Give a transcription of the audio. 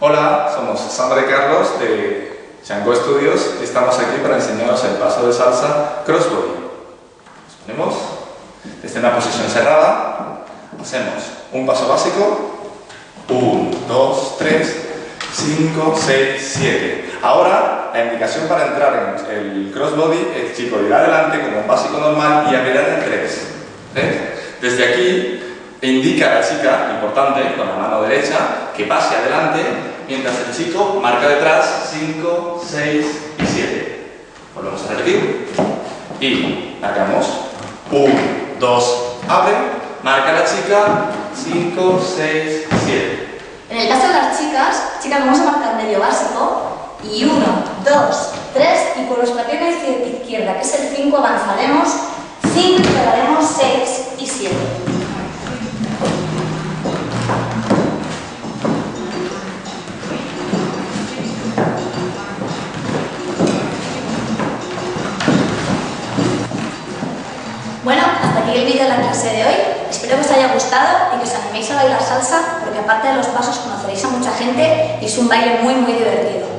Hola, somos Sandra y Carlos de Chango Studios y estamos aquí para enseñaros el paso de salsa crossbody. Nos ponemos desde una posición cerrada, hacemos un paso básico, 1, 2, 3, 5, 6, 7. Ahora, la indicación para entrar en el crossbody, el chico irá adelante como un básico normal y abrirá en 3. Desde aquí indica a la chica, importante, con la mano derecha, que pase adelante, mientras el chico marca detrás 5, 6 y 7. Volvemos a repetir. Y marcamos 1, 2, abre, marca la chica 5, 6, 7. En el caso de las chicas, vamos a marcar medio básico y 1, 2, 3 y por nuestra pierna izquierda, que es el 5, avanzaremos 5 y pegaremos 6 y 7. Bueno, hasta aquí el vídeo de la clase de hoy. Espero que os haya gustado y que os animéis a bailar salsa, porque aparte de los pasos conoceréis a mucha gente y es un baile muy divertido.